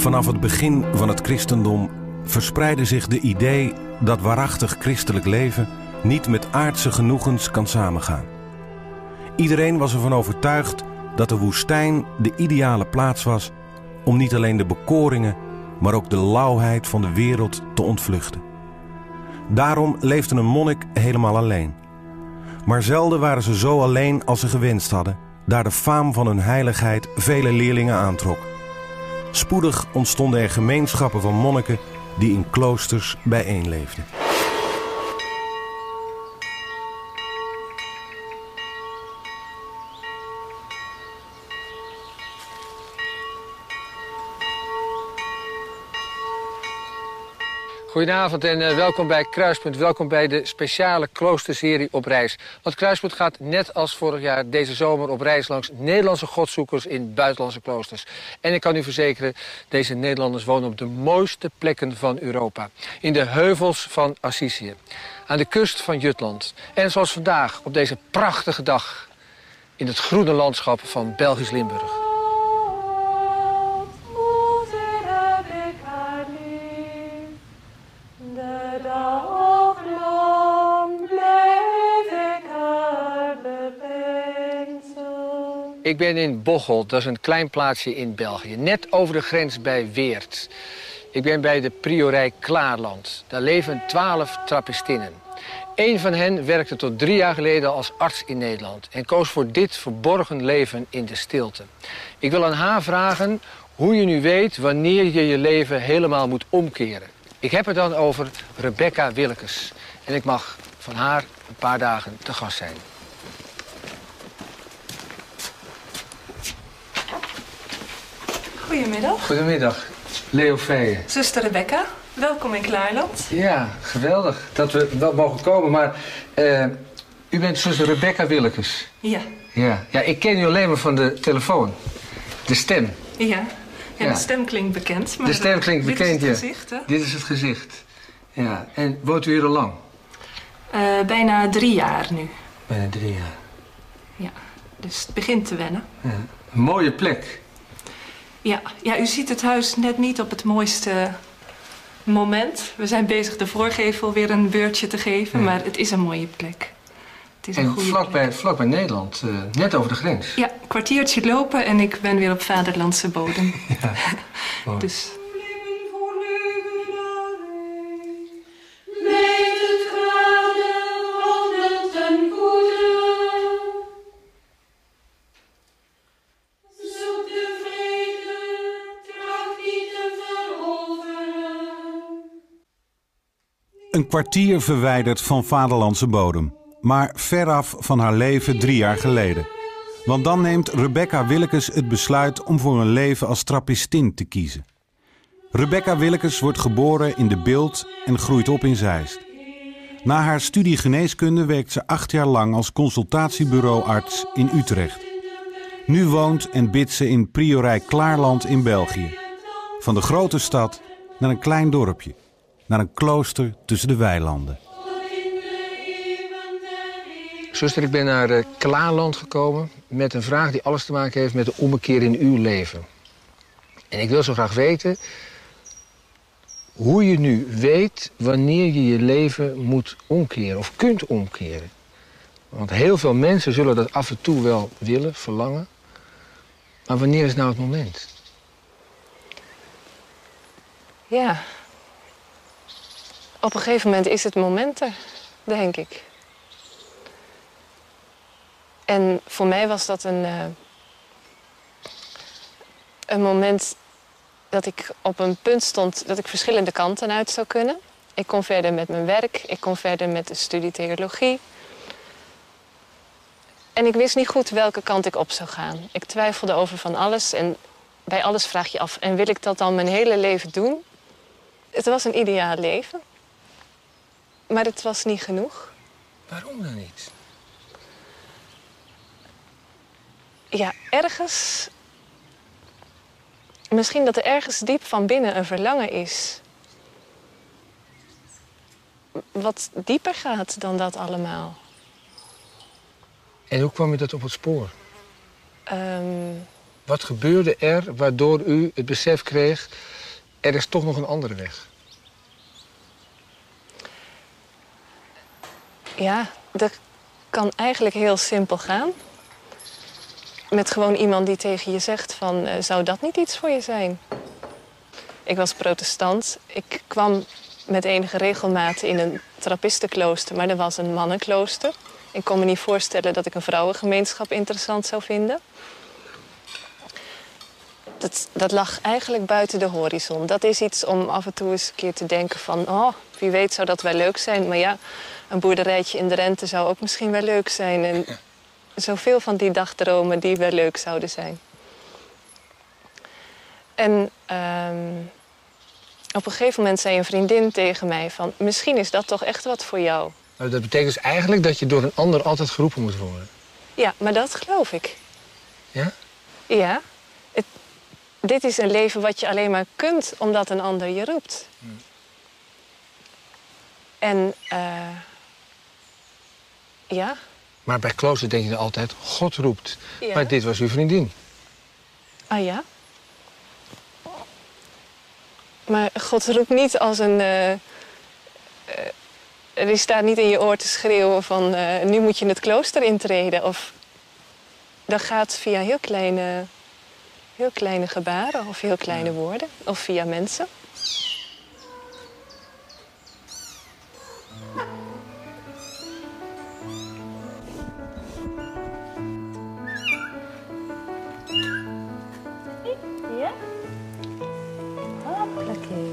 Vanaf het begin van het christendom verspreidde zich de idee dat waarachtig christelijk leven niet met aardse genoegens kan samengaan. Iedereen was ervan overtuigd dat de woestijn de ideale plaats was om niet alleen de bekoringen, maar ook de lauwheid van de wereld te ontvluchten. Daarom leefde een monnik helemaal alleen. Maar zelden waren ze zo alleen als ze gewenst hadden, daar de faam van hun heiligheid vele leerlingen aantrok. Spoedig ontstonden er gemeenschappen van monniken die in kloosters bijeenleefden. Goedenavond en welkom bij Kruispunt. Welkom bij de speciale kloosterserie op reis. Want Kruispunt gaat net als vorig jaar deze zomer op reis langs Nederlandse godzoekers in buitenlandse kloosters. En ik kan u verzekeren, deze Nederlanders wonen op de mooiste plekken van Europa. In de heuvels van Assisië, aan de kust van Jutland. En zoals vandaag, op deze prachtige dag, in het groene landschap van Belgisch Limburg. Ik ben in Bocholt, dat is een klein plaatsje in België, net over de grens bij Weert. Ik ben bij de priorij Klaarland. Daar leven 12 trappistinnen. Eén van hen werkte tot 3 jaar geleden als arts in Nederland en koos voor dit verborgen leven in de stilte. Ik wil aan haar vragen hoe je nu weet wanneer je je leven helemaal moet omkeren. Ik heb het dan over Rebecca Willekes en ik mag van haar een paar dagen te gast zijn. Goedemiddag. Goedemiddag, Leo Feijen. Zuster Rebecca, welkom in Klaarland. Ja, geweldig dat we wel mogen komen, maar u bent zuster Rebecca Willekes. Ja. Ja, ik ken u alleen maar van de telefoon, de stem. Ja, de stem klinkt bekend. Maar de stem klinkt bekend, dit is het gezicht, hè? Dit is het gezicht. Ja, en woont u hier al lang? Bijna 3 jaar nu. Bijna 3 jaar. Ja, dus het begint te wennen. Ja. Een mooie plek. Ja, u ziet het huis net niet op het mooiste moment. We zijn bezig de voorgevel weer een beurtje te geven, maar het is een mooie plek. Het is een goede plek. Vlakbij Nederland, net over de grens. Ja, een kwartiertje lopen en ik ben weer op vaderlandse bodem. Ja, mooi. Dus... Een kwartier verwijderd van vaderlandse bodem, maar veraf van haar leven 3 jaar geleden. Want dan neemt Rebecca Willekes het besluit om voor een leven als trappistin te kiezen. Rebecca Willekes wordt geboren in de Bilt en groeit op in Zeist. Na haar studie geneeskunde werkt ze 8 jaar lang als consultatiebureauarts in Utrecht. Nu woont en bidt ze in priorij Klaarland in België. Van de grote stad naar een klein dorpje. Naar een klooster tussen de weilanden. Zuster, ik ben naar Klaarland gekomen met een vraag die alles te maken heeft met de ommekeer in uw leven. En ik wil zo graag weten hoe je nu weet wanneer je je leven moet omkeren of kunt omkeren. Want heel veel mensen zullen dat af en toe wel willen, verlangen. Maar wanneer is nou het moment? Ja. Op een gegeven moment is het moment er, denk ik. En voor mij was dat een moment dat ik op een punt stond dat ik verschillende kanten uit zou kunnen. Ik kon verder met mijn werk, ik kon verder met de studie theologie. En ik wist niet goed welke kant ik op zou gaan. Ik twijfelde over van alles en bij alles vraag je af, en wil ik dat dan mijn hele leven doen? Het was een ideaal leven. Maar het was niet genoeg. Waarom dan niet? Ja, ergens... Misschien dat er ergens diep van binnen een verlangen is. Wat dieper gaat dan dat allemaal. En hoe kwam je dat op het spoor? Wat gebeurde er waardoor u het besef kreeg er is toch nog een andere weg. Ja, dat kan eigenlijk heel simpel gaan. Met gewoon iemand die tegen je zegt van, zou dat niet iets voor je zijn? Ik was protestant. Ik kwam met enige regelmaat in een trappistenklooster, maar dat was een mannenklooster. Ik kon me niet voorstellen dat ik een vrouwengemeenschap interessant zou vinden. Dat lag eigenlijk buiten de horizon. Dat is iets om af en toe eens een keer te denken van, oh, wie weet zou dat wel leuk zijn. Maar ja, een boerderijtje in Drenthe zou ook misschien wel leuk zijn. En zoveel van die dagdromen die wel leuk zouden zijn. En op een gegeven moment zei een vriendin tegen mij van, misschien is dat toch echt wat voor jou. Nou, dat betekent dus eigenlijk dat je door een ander altijd geroepen moet worden. Ja, maar dat geloof ik. Ja? Ja. Dit is een leven wat je alleen maar kunt omdat een ander je roept. En ja. Maar bij klooster denk je dan altijd, God roept. Ja. Maar dit was uw vriendin. Ah ja? Maar God roept niet als een... die staat niet in je oor te schreeuwen van, nu moet je het klooster intreden. Of dat gaat via heel kleine gebaren of heel kleine woorden. Of via mensen. Ja? Hoppakee.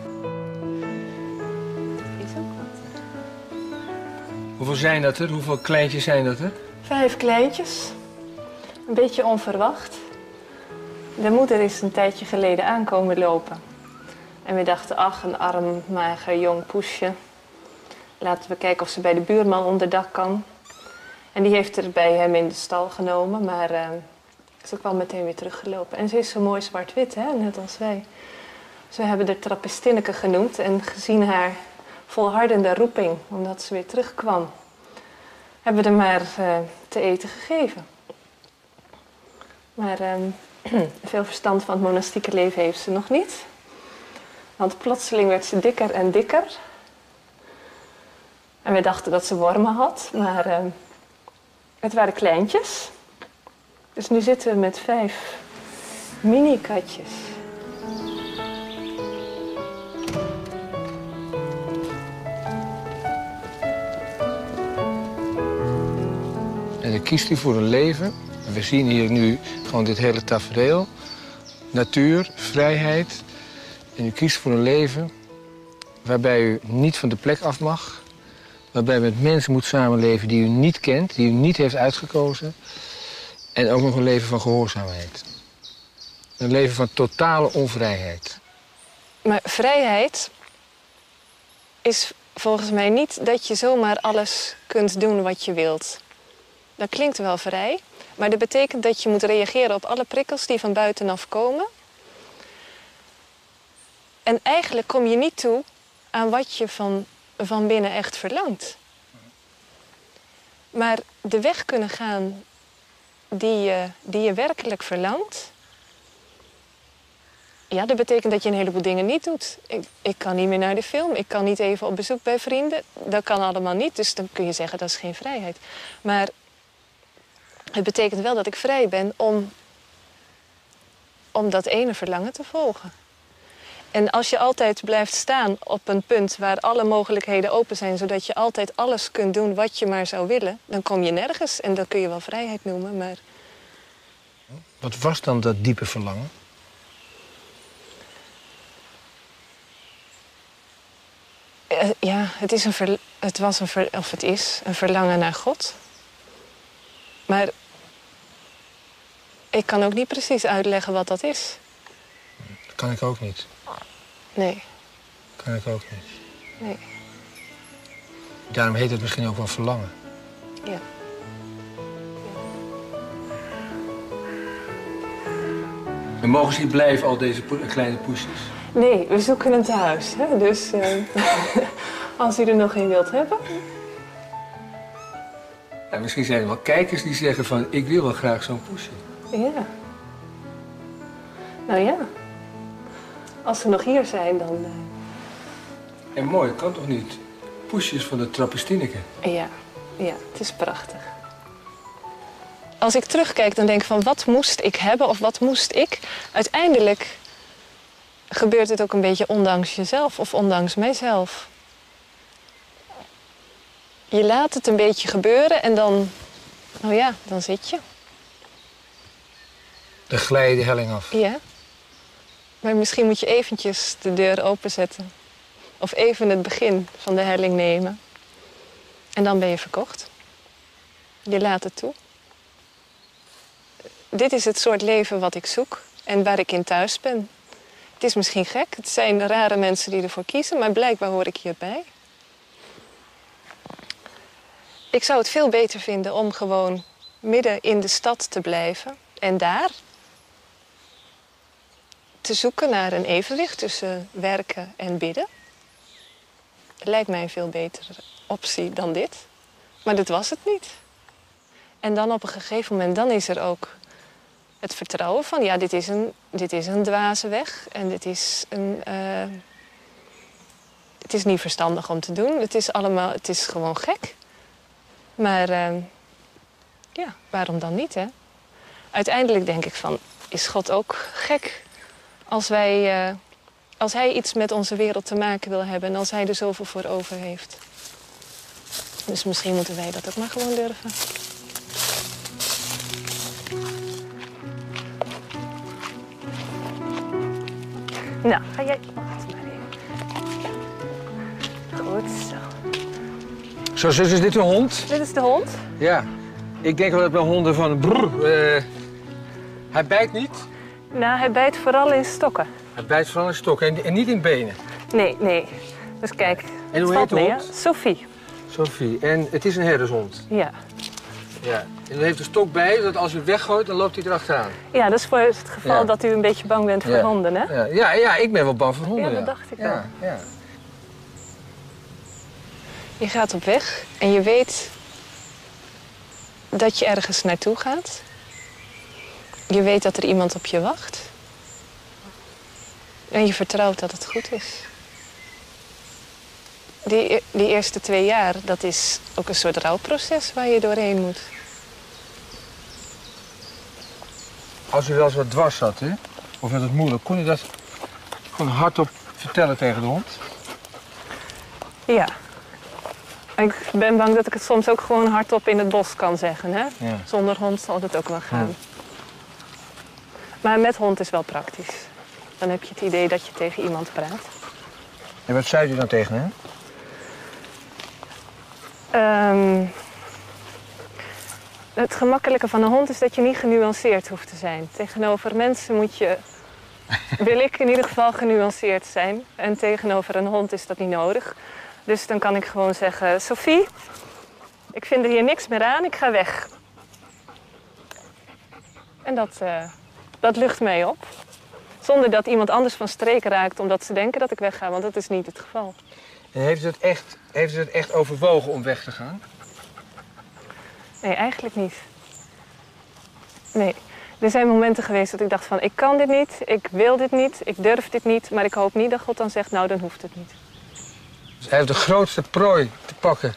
Is ook wat. Hoeveel zijn dat er? Hoeveel kleintjes zijn dat er? 5 kleintjes. Een beetje onverwacht. De moeder is een tijdje geleden aankomen lopen. En we dachten, ach, een arm, mager, jong poesje. Laten we kijken of ze bij de buurman onder dak kan. En die heeft er bij hem in de stal genomen, maar ze kwam meteen weer teruggelopen. En ze is zo mooi zwart-wit, hè, net als wij. Dus we hebben haar Trappistinneke genoemd en gezien haar volhardende roeping, omdat ze weer terugkwam, hebben we er maar te eten gegeven. Maar veel verstand van het monastieke leven heeft ze nog niet. Want plotseling werd ze dikker en dikker. En we dachten dat ze wormen had, maar het waren kleintjes. Dus nu zitten we met 5 mini-katjes. En dan kiest u voor een leven. We zien hier nu gewoon dit hele tafereel. Natuur, vrijheid. En u kiest voor een leven waarbij u niet van de plek af mag. Waarbij u met mensen moet samenleven die u niet kent, die u niet heeft uitgekozen. En ook nog een leven van gehoorzaamheid. Een leven van totale onvrijheid. Maar vrijheid is volgens mij niet dat je zomaar alles kunt doen wat je wilt. Dat klinkt wel vrij, maar dat betekent dat je moet reageren op alle prikkels die van buitenaf komen. En eigenlijk kom je niet toe aan wat je van binnen echt verlangt. Maar de weg kunnen gaan die je werkelijk verlangt, ja, dat betekent dat je een heleboel dingen niet doet. Ik kan niet meer naar de film, ik kan niet even op bezoek bij vrienden. Dat kan allemaal niet, dus dan kun je zeggen dat is geen vrijheid. Maar het betekent wel dat ik vrij ben om dat ene verlangen te volgen. En als je altijd blijft staan op een punt waar alle mogelijkheden open zijn, zodat je altijd alles kunt doen wat je maar zou willen, dan kom je nergens. En dat kun je wel vrijheid noemen, maar... Wat was dan dat diepe verlangen? Ja, het is een verlangen naar God. Maar ik kan ook niet precies uitleggen wat dat is. Dat kan ik ook niet. Nee. Kan ik ook niet. Nee. Daarom heet het misschien ook wel verlangen. Ja. En mogen ze hier blijven, al deze kleine poesjes? Nee, we zoeken een tehuis. Hè? Dus als u er nog een wilt hebben. Ja, misschien zijn er wel kijkers die zeggen van, ik wil wel graag zo'n poesje. Ja. Nou ja. Als ze nog hier zijn, dan... En mooi, kan toch niet? Poesjes van de Trappistineke. Ja, het is prachtig. Als ik terugkijk, dan denk ik van wat moest ik hebben of wat moest ik? Uiteindelijk gebeurt het ook een beetje ondanks jezelf of ondanks mijzelf. Je laat het een beetje gebeuren en dan, nou ja, dan zit je. Dan glij je de helling af. Ja. Maar misschien moet je eventjes de deur openzetten. Of even het begin van de helling nemen. En dan ben je verkocht. Je laat het toe. Dit is het soort leven wat ik zoek en waar ik in thuis ben. Het is misschien gek, het zijn rare mensen die ervoor kiezen, maar blijkbaar hoor ik hierbij. Ik zou het veel beter vinden om gewoon midden in de stad te blijven en daar te zoeken naar een evenwicht tussen werken en bidden. Het lijkt mij een veel betere optie dan dit, maar dit was het niet. En dan op een gegeven moment, dan is er ook het vertrouwen van, ja, dit is een dwaze weg en het is niet verstandig om te doen. Het is gewoon gek. Maar ja, waarom dan niet, hè? Uiteindelijk denk ik van, is God ook gek als hij iets met onze wereld te maken wil hebben en als hij er zoveel voor over heeft. Dus misschien moeten wij dat ook maar gewoon durven. Nou, ga jij... Wacht maar even. Goed zo. Zo, zus, is dit een hond? Dit is de hond? Ja. Ik denk wel dat bij honden van... hij bijt niet? Nou, hij bijt vooral in stokken. Hij bijt vooral in stokken en niet in benen? Nee. Dus kijk, en hoe heet de hond? Sophie. Sophie. En het is een herdershond? Ja. Ja. En hij heeft een stok bij, dat als u weggooit, dan loopt hij erachteraan? Ja, dat is voor het geval dat u een beetje bang bent voor honden, hè? Ja, ik ben wel bang voor honden. Ja, dat dacht ik wel. Ja. Je gaat op weg en je weet dat je ergens naartoe gaat. Je weet dat er iemand op je wacht. En je vertrouwt dat het goed is. Die eerste 2 jaar, dat is ook een soort rouwproces waar je doorheen moet. Als u wel eens wat dwars zat, hè? Of met het moeilijk, kon u dat gewoon hardop vertellen tegen de hond? Ja. Ik ben bang dat ik het soms ook gewoon hardop in het bos kan zeggen, hè? Ja. Zonder hond zal het ook wel gaan. Ja. Maar met hond is wel praktisch. Dan heb je het idee dat je tegen iemand praat. En wat zei u dan tegen hem? Het gemakkelijke van een hond is dat je niet genuanceerd hoeft te zijn. Tegenover mensen wil ik in ieder geval genuanceerd zijn. En tegenover een hond is dat niet nodig. Dus dan kan ik gewoon zeggen, Sophie, ik vind er hier niks meer aan, ik ga weg. En dat lucht mij op. Zonder dat iemand anders van streek raakt omdat ze denken dat ik wegga, want dat is niet het geval. En heeft u het echt overwogen om weg te gaan? Nee, eigenlijk niet. Nee. Er zijn momenten geweest dat ik dacht van, ik kan dit niet, ik wil dit niet, ik durf dit niet, maar ik hoop niet dat God dan zegt, nou, dan hoeft het niet. Dus hij heeft de grootste prooi te pakken.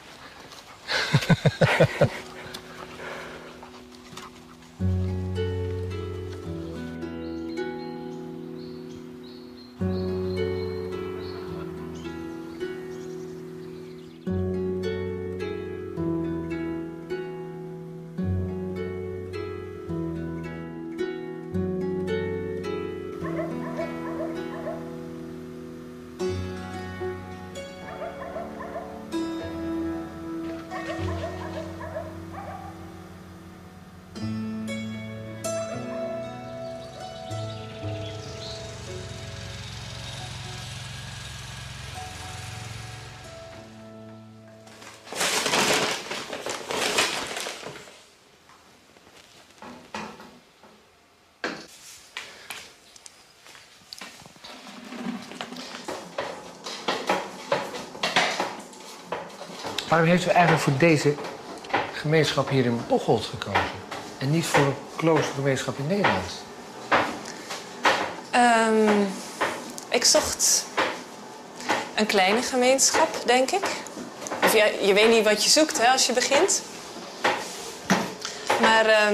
Waarom heeft u eigenlijk voor deze gemeenschap hier in Bocholt gekozen? En niet voor een kloostergemeenschap in Nederland? zocht een kleine gemeenschap, denk ik. Of ja, je weet niet wat je zoekt, hè, als je begint. Maar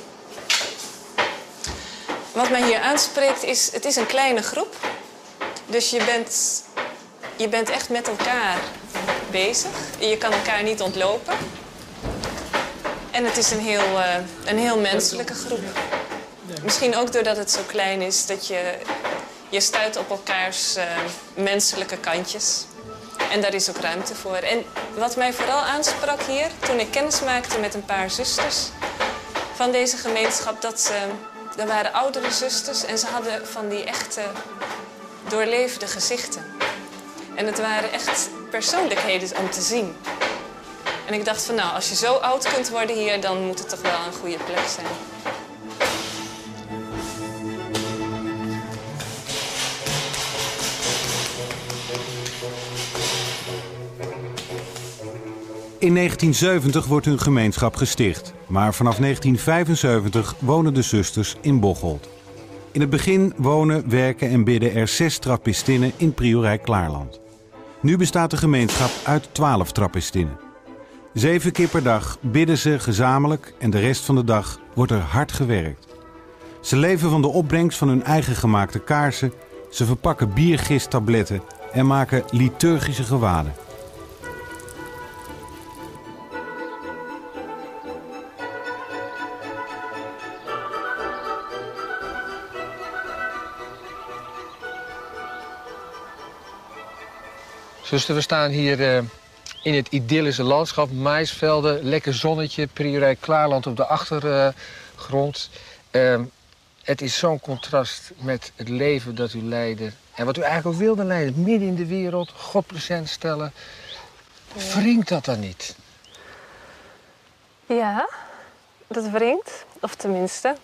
wat mij hier aanspreekt is, het is een kleine groep. Dus je bent echt met elkaar bezig. Je kan elkaar niet ontlopen. En het is een heel menselijke groep. Misschien ook doordat het zo klein is, dat je stuit op elkaars menselijke kantjes. En daar is ook ruimte voor. En wat mij vooral aansprak hier, toen ik kennis maakte met een paar zusters van deze gemeenschap, dat waren oudere zusters en ze hadden van die echte doorleefde gezichten. En het waren echt persoonlijkheden om te zien. En ik dacht van, nou, als je zo oud kunt worden hier, dan moet het toch wel een goede plek zijn. In 1970 wordt hun gemeenschap gesticht, maar vanaf 1975 wonen de zusters in Bocholt. In het begin wonen, werken en bidden er 6 trappistinnen in Priorij Klaarland. Nu bestaat de gemeenschap uit 12 trappistinnen. 7 keer per dag bidden ze gezamenlijk en de rest van de dag wordt er hard gewerkt. Ze leven van de opbrengst van hun eigen gemaakte kaarsen, ze verpakken biergisttabletten en maken liturgische gewaden. Zuster, we staan hier in het idyllische landschap. Maisvelden, lekker zonnetje, Priorij Klaarland op de achtergrond. Het is zo'n contrast met het leven dat u leidde. En wat u eigenlijk ook wilde leiden, midden in de wereld, God present stellen. Wringt dat dan niet? Ja, dat wringt. Of tenminste,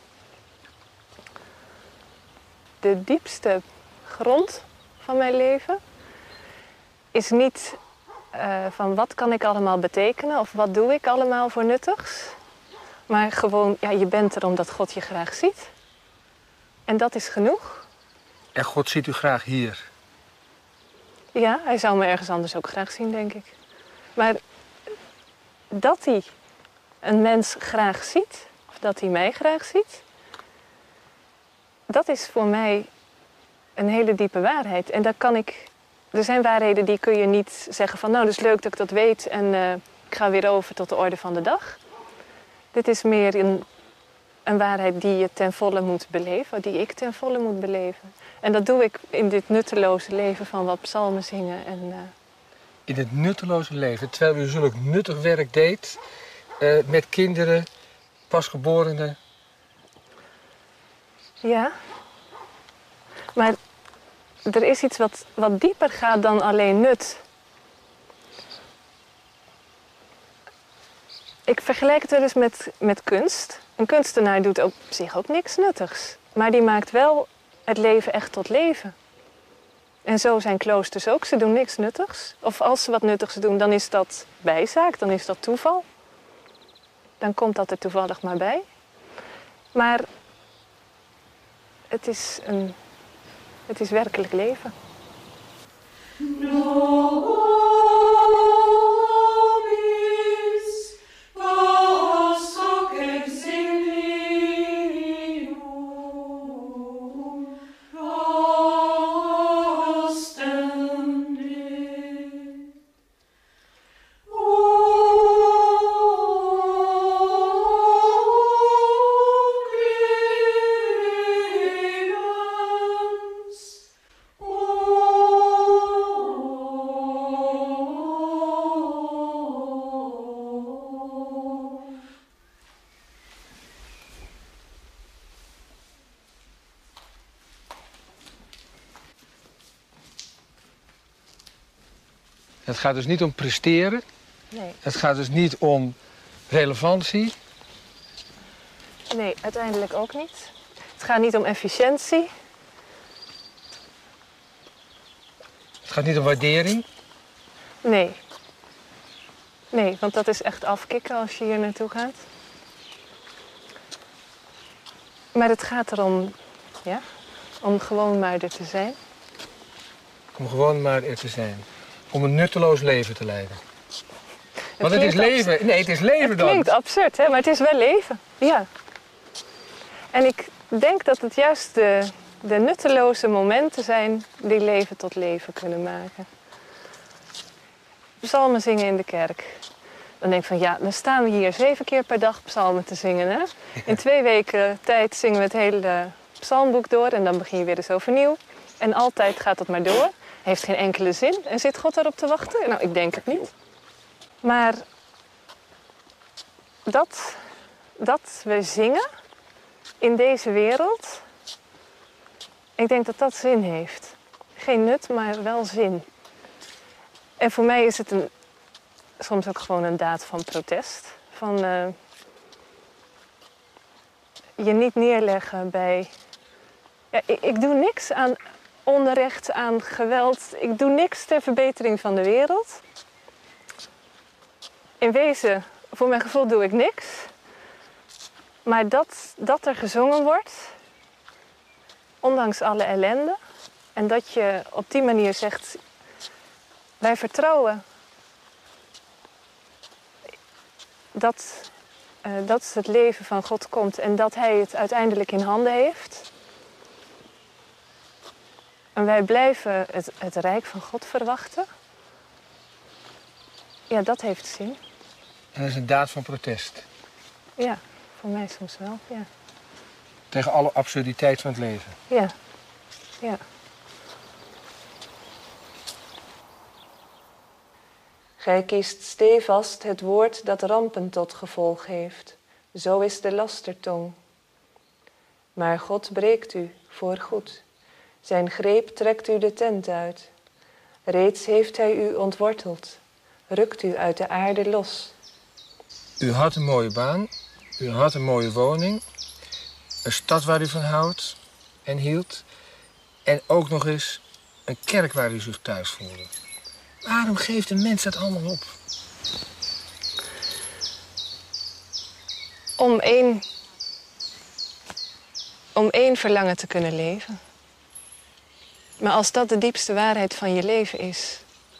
de diepste grond van mijn leven is niet van wat kan ik allemaal betekenen of wat doe ik allemaal voor nuttigs. Maar gewoon, ja, je bent er omdat God je graag ziet. En dat is genoeg. En God ziet u graag hier? Ja, hij zou me ergens anders ook graag zien, denk ik. Maar dat hij een mens graag ziet, of dat hij mij graag ziet, dat is voor mij een hele diepe waarheid. En daar kan ik... Er zijn waarheden die kun je niet zeggen van, nou, dat is leuk dat ik dat weet en ik ga weer over tot de orde van de dag. Dit is meer een waarheid die je ten volle moet beleven, die ik ten volle moet beleven. En dat doe ik in dit nutteloze leven van wat psalmen zingen. In het nutteloze leven, terwijl u zulk nuttig werk deed met kinderen, pasgeborenen. Ja, maar er is iets wat dieper gaat dan alleen nut. Ik vergelijk het wel eens met kunst. Een kunstenaar doet op zich ook niks nuttigs. Maar die maakt wel het leven echt tot leven. En zo zijn kloosters ook. Ze doen niks nuttigs. Of als ze wat nuttigs doen, dan is dat bijzaak, dan is dat toeval. Dan komt dat er toevallig maar bij. Maar het is werkelijk leven. Het gaat dus niet om presteren. Nee. Het gaat dus niet om relevantie. Nee, uiteindelijk ook niet. Het gaat niet om efficiëntie. Het gaat niet om waardering. Nee. Nee, want dat is echt afkicken als je hier naartoe gaat. Maar het gaat erom, ja, om gewoon maar er te zijn. Om gewoon maar er te zijn. Om een nutteloos leven te leiden. Want het is leven. Nee, het is leven dan. Het klinkt absurd, hè? Maar het is wel leven. Ja. En ik denk dat het juist de nutteloze momenten zijn die leven tot leven kunnen maken. Psalmen zingen in de kerk. Dan denk ik van ja, dan staan we hier 7 keer per dag psalmen te zingen. Hè? In 2 weken tijd zingen we het hele psalmboek door en dan begin je weer eens overnieuw. En altijd gaat het maar door. Heeft geen enkele zin. En zit God daarop te wachten? Nou, ik denk het niet. Maar dat we zingen in deze wereld, ik denk dat dat zin heeft. Geen nut, maar wel zin. En voor mij is het soms ook gewoon een daad van protest. Van je niet neerleggen bij... Ja, ik doe niks aan onrecht, aan geweld. Ik doe niks ter verbetering van de wereld. In wezen, voor mijn gevoel doe ik niks. Maar dat er gezongen wordt, ondanks alle ellende. En dat je op die manier zegt, wij vertrouwen dat het leven van God komt en dat Hij het uiteindelijk in handen heeft. En wij blijven het rijk van God verwachten. Ja, dat heeft zin. En dat is een daad van protest. Ja, voor mij soms wel, ja. Tegen alle absurditeit van het leven. Ja, ja. Gij kiest stevast het woord dat rampen tot gevolg heeft. Zo is de lastertong. Maar God breekt u voor goed. Zijn greep trekt u de tent uit. Reeds heeft hij u ontworteld. Rukt u uit de aarde los. U had een mooie baan. U had een mooie woning. Een stad waar u van houdt en hield. En ook nog eens een kerk waar u zich thuis voelde. Waarom geeft een mens dat allemaal op? Om één verlangen te kunnen leven. Maar als dat de diepste waarheid van je leven is,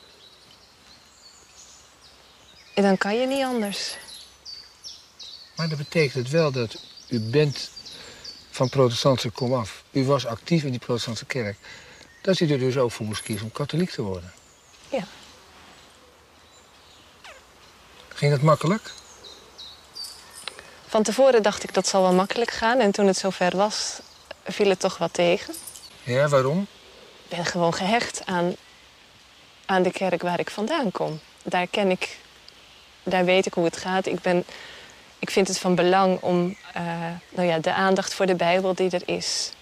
dan kan je niet anders. Maar dat betekent wel dat u bent van protestantse komaf. U was actief in die protestantse kerk. Dat u er dus ook voor moest kiezen om katholiek te worden. Ja. Ging dat makkelijk? Van tevoren dacht ik dat zal wel makkelijk gaan. En toen het zover was, viel het toch wat tegen. Ja, waarom? Ik ben gewoon gehecht aan de kerk waar ik vandaan kom. Daar weet ik hoe het gaat. Ik vind het van belang om de aandacht voor de Bijbel die er is.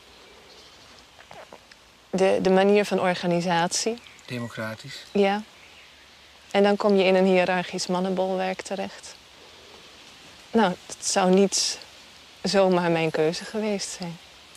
De manier van organisatie. Democratisch. Ja. En dan kom je in een hiërarchisch mannenbolwerk terecht. Nou, het zou niet zomaar mijn keuze geweest zijn.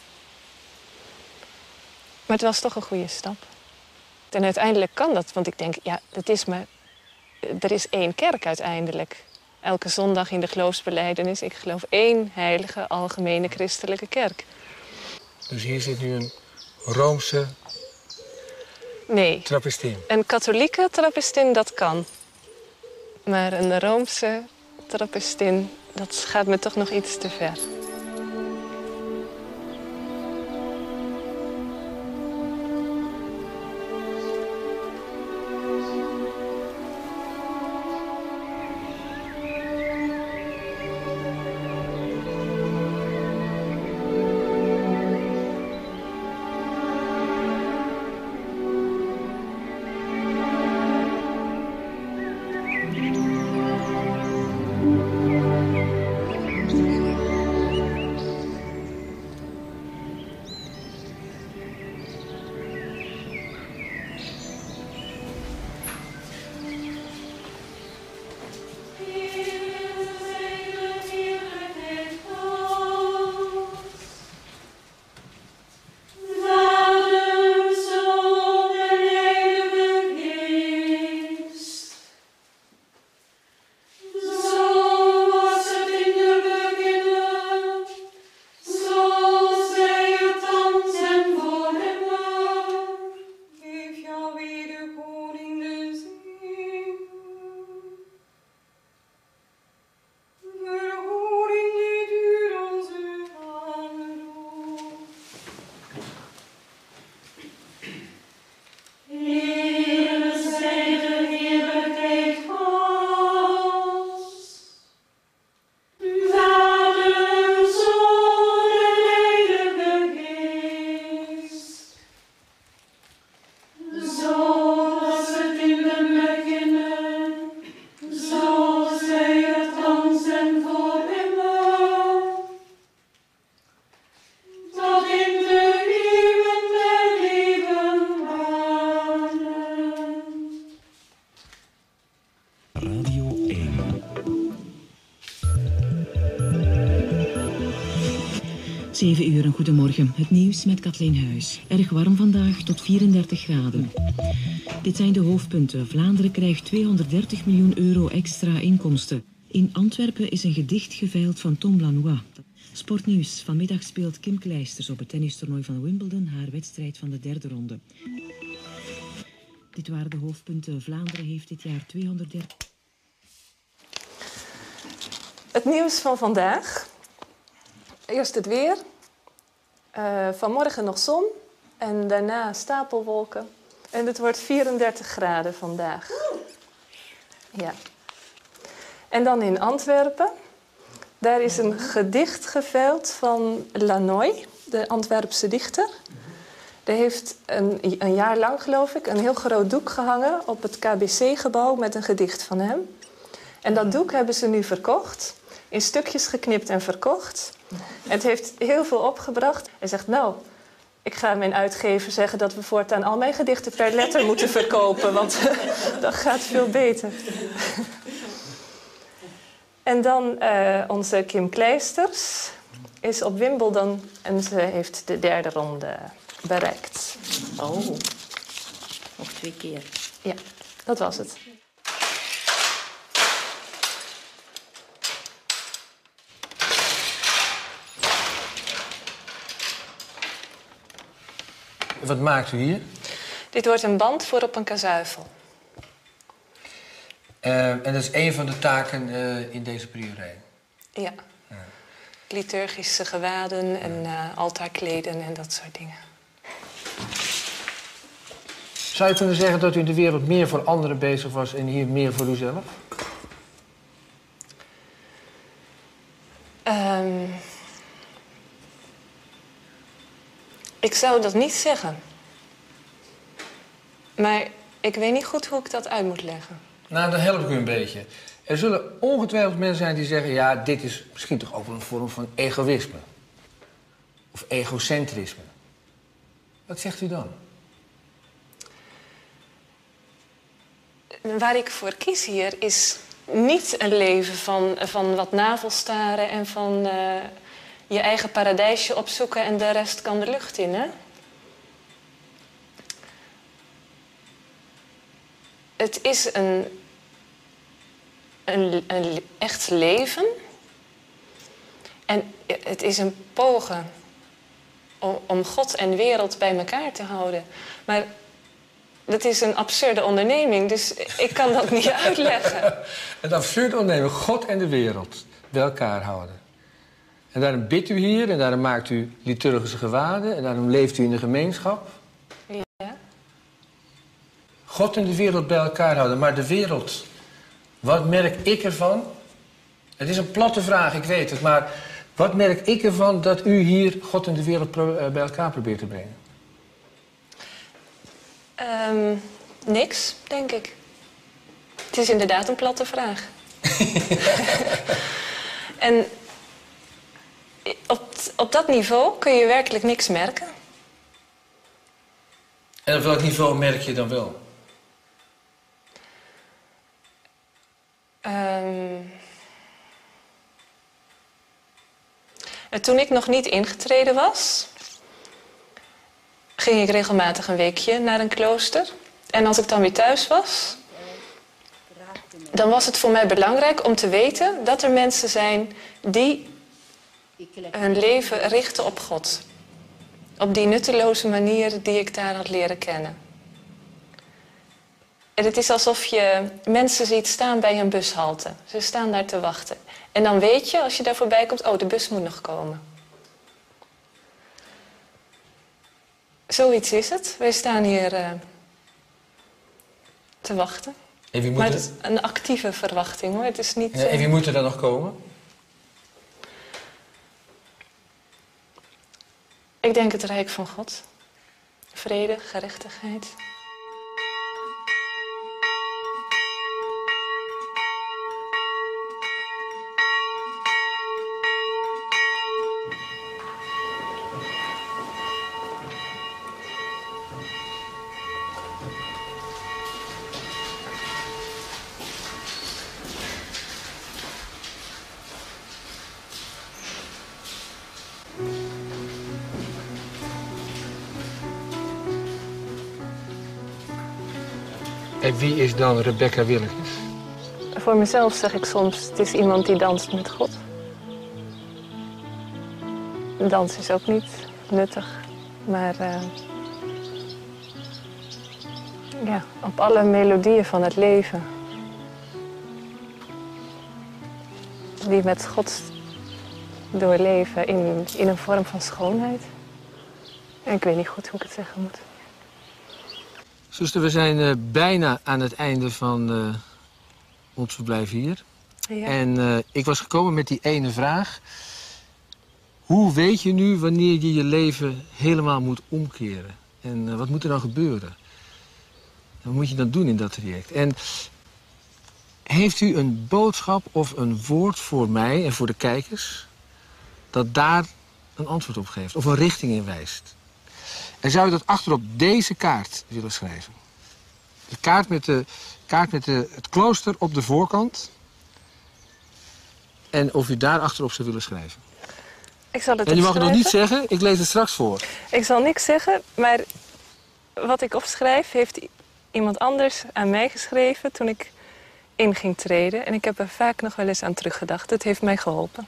Maar het was toch een goede stap. En uiteindelijk kan dat, want ik denk, ja, er is 1 kerk uiteindelijk. Elke zondag in de geloofsbelijdenis, ik geloof 1 heilige, algemene christelijke kerk. Dus hier zit nu een Roomse trappistin? Een katholieke trappistin, dat kan. Maar een Roomse trappistin, dat gaat me toch nog iets te ver. Radio 1. 7 uur, een goedemorgen. Het nieuws met Kathleen Huis. Erg warm vandaag, tot 34 graden. Dit zijn de hoofdpunten. Vlaanderen krijgt 230 miljoen euro extra inkomsten. In Antwerpen is een gedicht geveild van Tom Lanois. Sportnieuws. Vanmiddag speelt Kim Kleisters op het tennistoernooi van Wimbledon haar wedstrijd van de derde ronde. Dit waren de hoofdpunten. Vlaanderen heeft dit jaar 230... Het nieuws van vandaag. Eerst het weer. Vanmorgen nog zon en daarna stapelwolken. En het wordt 34 graden vandaag. Ja. En dan in Antwerpen. Daar is een gedicht geveild van Lanois, de Antwerpse dichter. Die heeft een jaar lang, geloof ik, een heel groot doek gehangen op het KBC-gebouw met een gedicht van hem. En dat doek hebben ze nu verkocht, in stukjes geknipt en verkocht. En het heeft heel veel opgebracht. Hij zegt, nou, ik ga mijn uitgever zeggen dat we voortaan al mijn gedichten per letter moeten verkopen, want dat gaat veel beter. En dan onze Kim Kleisters is op Wimbledon en ze heeft de derde ronde bereikt. Oh, nog 2 keer. Ja, dat was het. Wat maakt u hier? Dit wordt een band voor op een kazuivel. En dat is een van de taken in deze priorij. Ja. Liturgische gewaden en altaarkleden en dat soort dingen. Zou je kunnen zeggen dat u in de wereld meer voor anderen bezig was en hier meer voor uzelf? Ik zou dat niet zeggen. Maar ik weet niet goed hoe ik dat uit moet leggen. Nou, dan help ik u een beetje. Er zullen ongetwijfeld mensen zijn die zeggen, ja, dit is misschien toch ook wel een vorm van egoïsme. Of egocentrisme. Wat zegt u dan? Waar ik voor kies hier is niet een leven van wat navelstaren en van je eigen paradijsje opzoeken en de rest kan de lucht in, hè? Het is een echt leven. En het is een pogen om God en wereld bij elkaar te houden. Maar dat is een absurde onderneming, dus ik kan dat niet uitleggen. Een absurde onderneming, God en de wereld bij elkaar houden. En daarom bidt u hier en daarom maakt u liturgische gewaden en daarom leeft u in de gemeenschap. Ja. God en de wereld bij elkaar houden, maar de wereld, wat merk ik ervan? Het is een platte vraag, ik weet het, maar wat merk ik ervan dat u hier God en de wereld bij elkaar probeert te brengen? Niks, denk ik. Het is inderdaad een platte vraag. En op dat niveau kun je werkelijk niks merken. En op welk niveau merk je dan wel? Toen ik nog niet ingetreden was, ging ik regelmatig een weekje naar een klooster. En als ik dan weer thuis was, dan was het voor mij belangrijk om te weten dat er mensen zijn die hun leven richten op God. Op die nutteloze manier die ik daar had leren kennen. En het is alsof je mensen ziet staan bij een bushalte. Ze staan daar te wachten. En dan weet je, als je daar voorbij komt, oh, de bus moet nog komen. Zoiets is het. Wij staan hier te wachten. Maar het is een actieve verwachting, hoor. Het is niet... En wie moet er dan nog komen? Ik denk het Rijk van God. Vrede, gerechtigheid. En wie is dan Rebecca Willekes? Voor mezelf zeg ik soms, het is iemand die danst met God. Dans is ook niet nuttig, maar ja, op alle melodieën van het leven. Die met God doorleven in een vorm van schoonheid. En ik weet niet goed hoe ik het zeggen moet. Zuster, we zijn bijna aan het einde van ons verblijf hier. Ja. En ik was gekomen met die ene vraag. Hoe weet je nu wanneer je je leven helemaal moet omkeren? En wat moet er dan gebeuren? Wat moet je dan doen in dat traject? En heeft u een boodschap of een woord voor mij en voor de kijkers dat daar een antwoord op geeft of een richting in wijst? En zou u dat achterop deze kaart willen schrijven? De kaart met het klooster op de voorkant. En of u daar achterop zou willen schrijven. Ik zal het en u mag het nog niet opschrijven. zeggen, ik lees het straks voor. Ik zal niks zeggen, maar wat ik opschrijf heeft iemand anders aan mij geschreven toen ik in ging treden. En ik heb er vaak nog wel eens aan teruggedacht. Het heeft mij geholpen.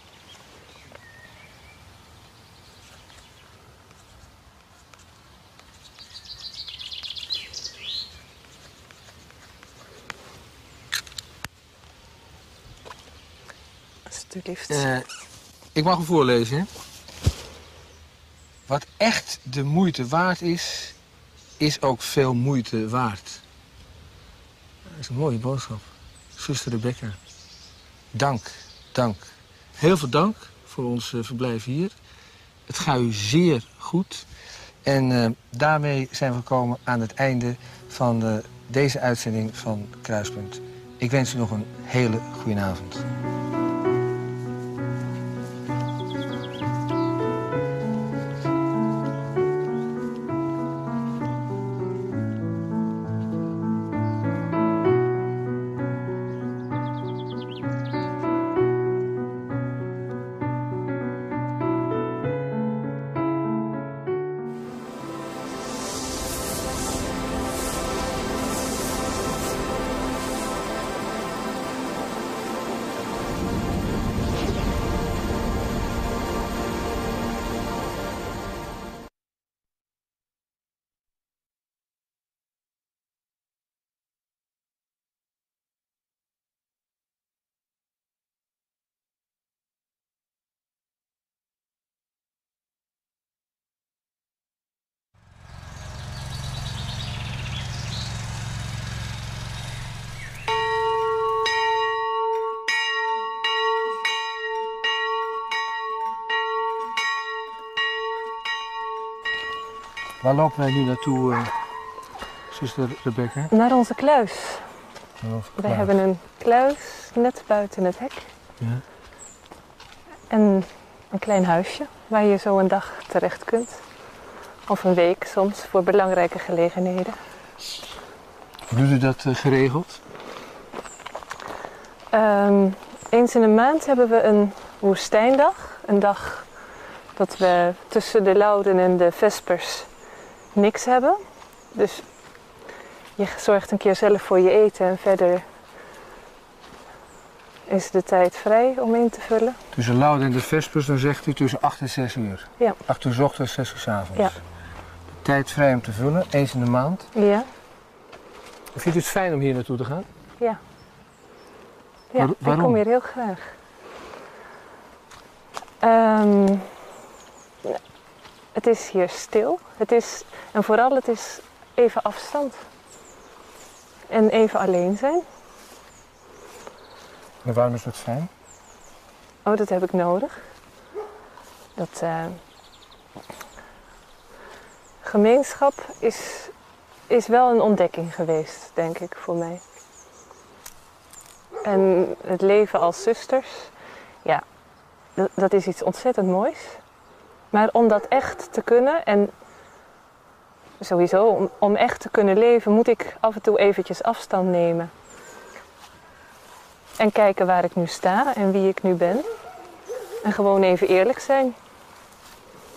Alsjeblieft. Ik mag hem voorlezen, hè? Wat echt de moeite waard is, is ook veel moeite waard. Dat is een mooie boodschap. Zuster Rebecca, dank, dank. Heel veel dank voor ons verblijf hier. Het gaat u zeer goed. En daarmee zijn we gekomen aan het einde van deze uitzending van Kruispunt. Ik wens u nog een hele goede avond. Waar lopen wij nu naartoe, zuster Rebecca? Naar onze kluis. Wij hebben een kluis net buiten het hek. Ja. En een klein huisje waar je zo een dag terecht kunt. Of een week soms, voor belangrijke gelegenheden. Doet u dat geregeld? Eens in de maand hebben we een woestijndag. Een dag dat we tussen de Louden en de Vespers niks hebben. Dus je zorgt een keer zelf voor je eten en verder is de tijd vrij om in te vullen. Tussen Louden en de Vespers, dan zegt u tussen 8 en 6 uur. Ja. 8 uur 's ochtends, 6 uur 's avonds. Ja. De tijd vrij om te vullen, eens in de maand. Ja. Vindt u het fijn om hier naartoe te gaan? Ja. Ja, waarom? Ik kom hier heel graag. Het is hier stil. En vooral het is even afstand. En even alleen zijn. En waarom is dat fijn? Oh, dat heb ik nodig. Gemeenschap is wel een ontdekking geweest, denk ik, voor mij. En het leven als zusters, ja, dat is iets ontzettend moois. Maar om dat echt te kunnen en sowieso om echt te kunnen leven, moet ik af en toe eventjes afstand nemen. En kijken waar ik nu sta en wie ik nu ben. En gewoon even eerlijk zijn.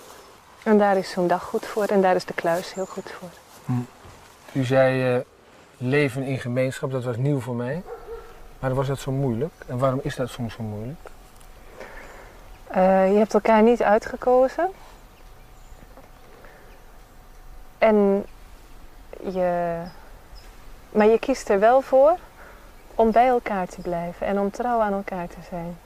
En daar is zo'n dag goed voor en daar is de kluis heel goed voor. U zei, leven in gemeenschap, dat was nieuw voor mij. Maar was dat zo moeilijk? En waarom is dat soms zo moeilijk? Je hebt elkaar niet uitgekozen. Maar je kiest er wel voor om bij elkaar te blijven en om trouw aan elkaar te zijn.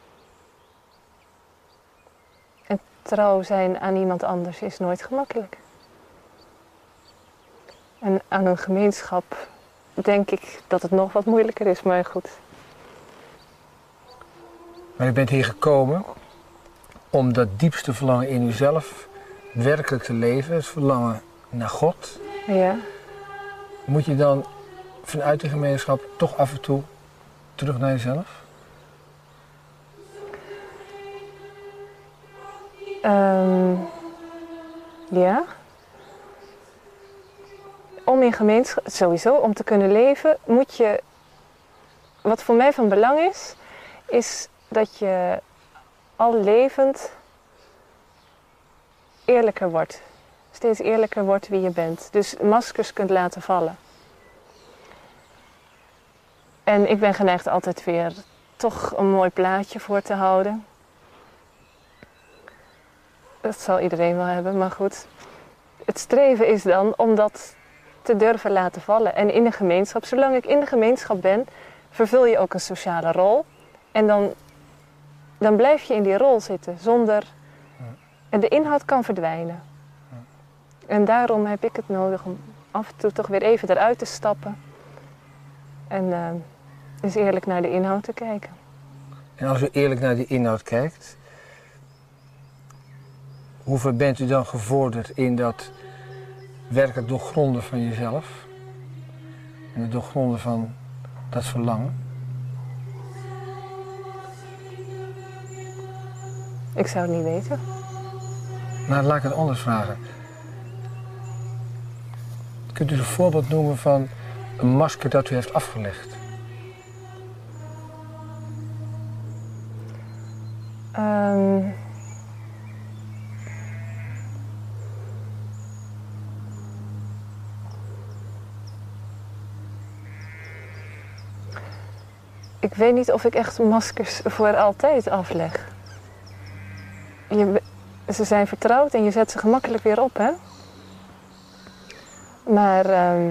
En trouw zijn aan iemand anders is nooit gemakkelijk. En aan een gemeenschap denk ik dat het nog wat moeilijker is, maar goed. Maar je bent hier gekomen om dat diepste verlangen in jezelf werkelijk te leven, het verlangen naar God. Ja. Moet je dan vanuit de gemeenschap toch af en toe terug naar jezelf? Ja. Om in gemeenschap, sowieso, om te kunnen leven, moet je, wat voor mij van belang is dat je al levend eerlijker wordt. Steeds eerlijker wordt wie je bent. Dus maskers kunt laten vallen. En ik ben geneigd altijd weer toch een mooi plaatje voor te houden. Dat zal iedereen wel hebben, maar goed. Het streven is dan om dat te durven laten vallen. En in de gemeenschap, zolang ik in de gemeenschap ben, vervul je ook een sociale rol. En dan blijf je in die rol zitten zonder... En de inhoud kan verdwijnen. En daarom heb ik het nodig om af en toe toch weer even eruit te stappen. En eens eerlijk naar de inhoud te kijken. En als u eerlijk naar die inhoud kijkt, hoeveel bent u dan gevorderd in dat werkelijk doorgronden van jezelf? En het doorgronden van dat verlangen? Ik zou het niet weten. Maar laat ik het anders vragen. Kunt u een voorbeeld noemen van een masker dat u heeft afgelegd? Ik weet niet of ik echt maskers voor altijd afleg. Ze zijn vertrouwd en je zet ze gemakkelijk weer op, hè? Maar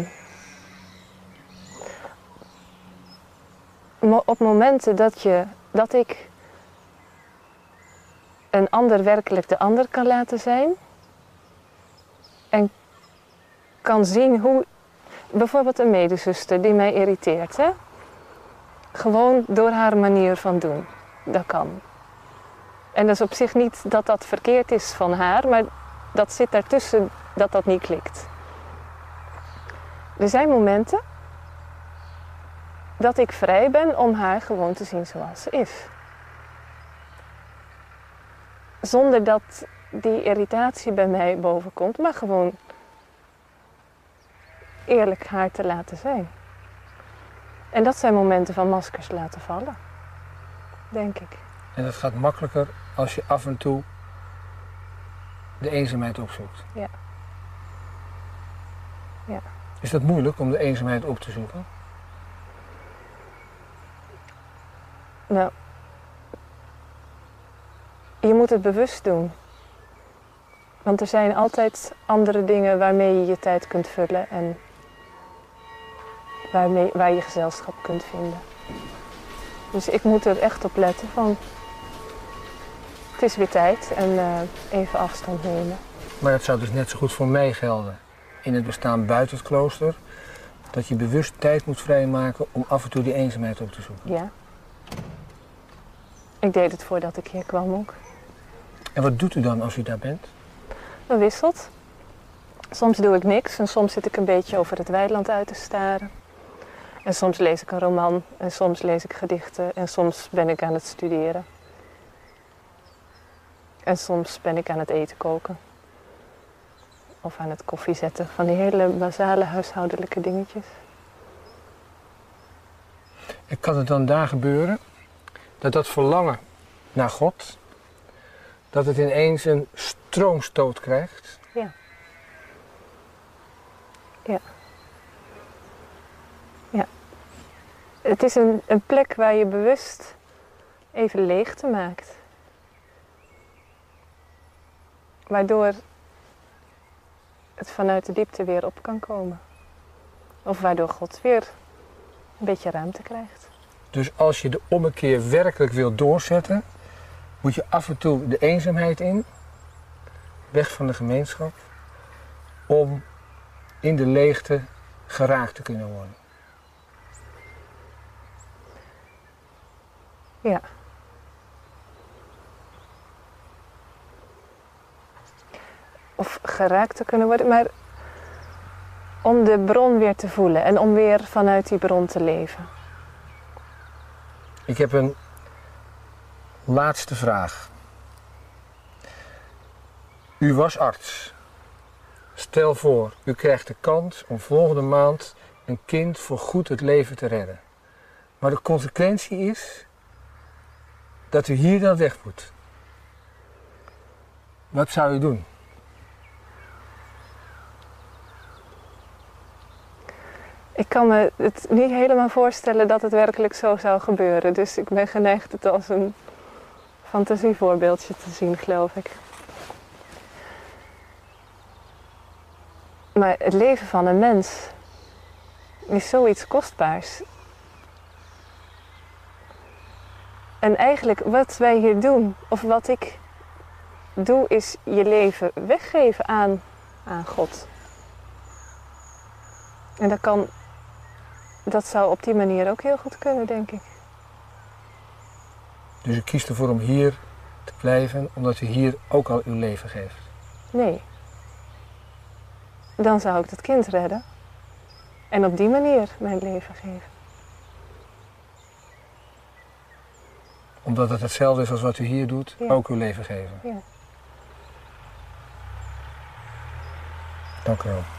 op momenten dat ik een ander werkelijk de ander kan laten zijn en kan zien hoe, bijvoorbeeld een medezuster die mij irriteert, hè? Gewoon door haar manier van doen, dat kan. En dat is op zich niet dat dat verkeerd is van haar, maar dat zit daartussen dat dat niet klikt. Er zijn momenten dat ik vrij ben om haar gewoon te zien zoals ze is. Zonder dat die irritatie bij mij bovenkomt, maar gewoon eerlijk haar te laten zijn. En dat zijn momenten van maskers laten vallen, denk ik. En dat gaat makkelijker als je af en toe de eenzaamheid opzoekt. Ja. Ja. Is dat moeilijk om de eenzaamheid op te zoeken? Nou, je moet het bewust doen. Want er zijn altijd andere dingen waarmee je je tijd kunt vullen en waar je gezelschap kunt vinden. Dus ik moet er echt op letten van, het is weer tijd en even afstand nemen. Maar dat zou dus net zo goed voor mij gelden. In het bestaan buiten het klooster, dat je bewust tijd moet vrijmaken om af en toe die eenzaamheid op te zoeken. Ja. Ik deed het voordat ik hier kwam ook. En wat doet u dan als u daar bent? Dat wisselt. Soms doe ik niks en soms zit ik een beetje over het weiland uit te staren. En soms lees ik een roman en soms lees ik gedichten en soms ben ik aan het studeren. En soms ben ik aan het eten koken. Of aan het koffie zetten, van die hele basale huishoudelijke dingetjes. En kan het dan daar gebeuren dat dat verlangen naar God, dat het ineens een stroomstoot krijgt? Ja. Ja. Het is een plek waar je bewust even leegte maakt. Waardoor het vanuit de diepte weer op kan komen. Of waardoor God weer een beetje ruimte krijgt. Dus als je de ommekeer werkelijk wil doorzetten, moet je af en toe de eenzaamheid in, weg van de gemeenschap, om in de leegte geraakt te kunnen worden. Ja. Of geraakt te kunnen worden, maar om de bron weer te voelen en om weer vanuit die bron te leven. Ik heb een laatste vraag. U was arts. Stel voor, u krijgt de kans om volgende maand een kind voor goed het leven te redden. Maar de consequentie is dat u hier dan weg moet. Wat zou u doen? Ik kan me het niet helemaal voorstellen dat het werkelijk zo zou gebeuren. Dus ik ben geneigd het als een fantasievoorbeeldje te zien, geloof ik. Maar het leven van een mens is zoiets kostbaars. En eigenlijk wat wij hier doen, of wat ik doe, is je leven weggeven aan God. En dat zou op die manier ook heel goed kunnen, denk ik. Dus u kiest ervoor om hier te blijven, omdat u hier ook al uw leven geeft? Nee. Dan zou ik dat kind redden. En op die manier mijn leven geven. Omdat het hetzelfde is als wat u hier doet, ja. Ook uw leven geven? Ja. Dank u wel.